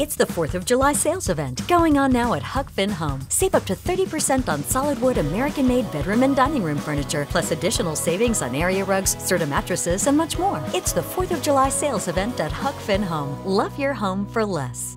It's the 4th of July sales event going on now at Huck Finn Home. Save up to 30% on solid wood American-made bedroom and dining room furniture, plus additional savings on area rugs, Serta mattresses, and much more. It's the 4th of July sales event at Huck Finn Home. Love your home for less.